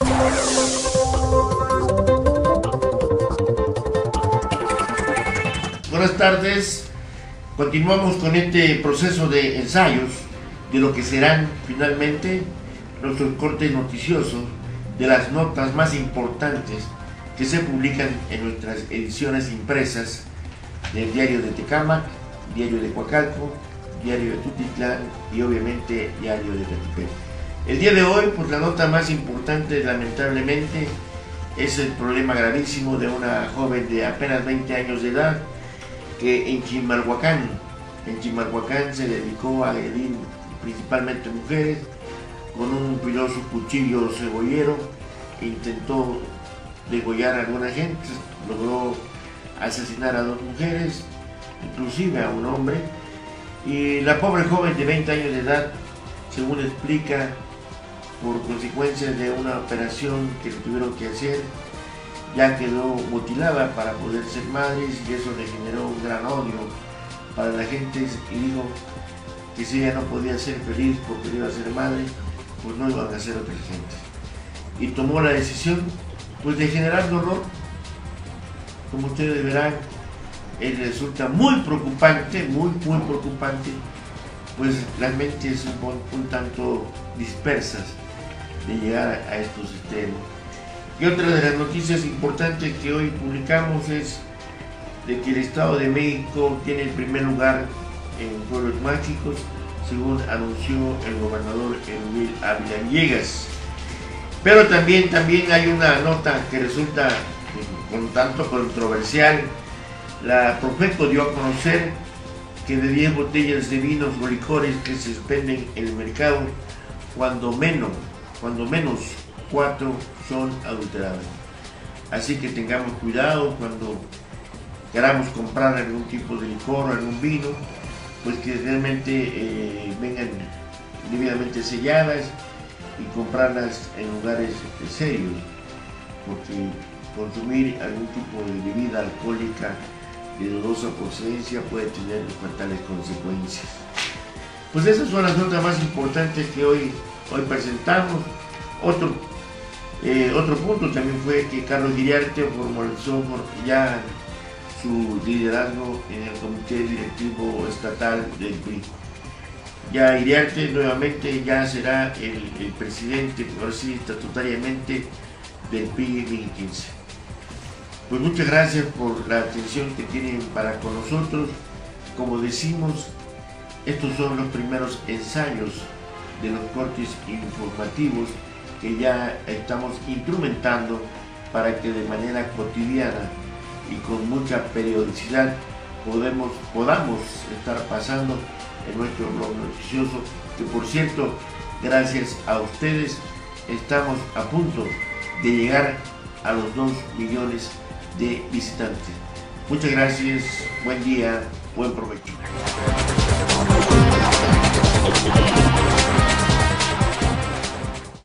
Buenas tardes. Continuamos con este proceso de ensayos de lo que serán finalmente nuestros cortes noticiosos de las notas más importantes que se publican en nuestras ediciones impresas del Diario de Tecámac, Diario de Coacalco, Diario de Tutitlán y obviamente Diario de Catepec. El día de hoy, pues la nota más importante, lamentablemente, es el problema gravísimo de una joven de apenas 20 años de edad que en Chimalhuacán se dedicó a agredir principalmente mujeres con un filoso cuchillo cebollero. Intentó degollar a alguna gente, logró asesinar a 2 mujeres, inclusive a un hombre, y la pobre joven de 20 años de edad, según explica, por consecuencia de una operación que le tuvieron que hacer, ya quedó mutilada para poder ser madre, y eso le generó un gran odio para la gente, y dijo que si ella no podía ser feliz porque no iba a ser madre, pues no iban a ser otra gente. Y tomó la decisión pues de generar dolor. Como ustedes verán, resulta muy preocupante, muy preocupante, pues las mentes un tanto dispersas de llegar a estos extremos. Y otra de las noticias importantes que hoy publicamos es de que el Estado de México tiene el primer lugar en pueblos mágicos, según anunció el gobernador Erubiel Ávila Villegas. Pero también hay una nota que resulta un tanto controversial. La Profeco dio a conocer que de 10 botellas de vinos o licores que se venden en el mercado, cuando menos 4 son adulteradas. Así que tengamos cuidado cuando queramos comprar algún tipo de licor o algún vino, pues que realmente vengan debidamente selladas y comprarlas en lugares serios, porque consumir algún tipo de bebida alcohólica de dudosa procedencia puede tener fatales consecuencias. Pues esas son las notas más importantes que hoy presentamos. Otro punto también fue que Carlos Iriarte formalizó ya su liderazgo en el Comité Directivo Estatal del PRI. Ya Iriarte nuevamente ya será el presidente, ahora sí, estatutariamente, del PRI 2015. Pues muchas gracias por la atención que tienen para con nosotros. Como decimos, estos son los primeros ensayos de los cortes informativos que ya estamos instrumentando para que de manera cotidiana y con mucha periodicidad podamos estar pasando en nuestro blog noticioso, que por cierto, gracias a ustedes estamos a punto de llegar a los 2 millones de visitantes. Muchas gracias, buen día, buen provecho.